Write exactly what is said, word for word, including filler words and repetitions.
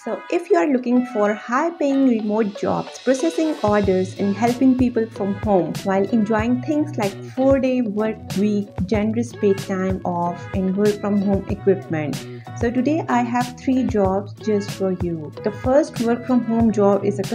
So, if you are looking for high paying remote jobs, processing orders, and helping people from home while enjoying things like four day work week, generous paid time off, and work from home equipment, so today I have three jobs just for you. The first work from home job is a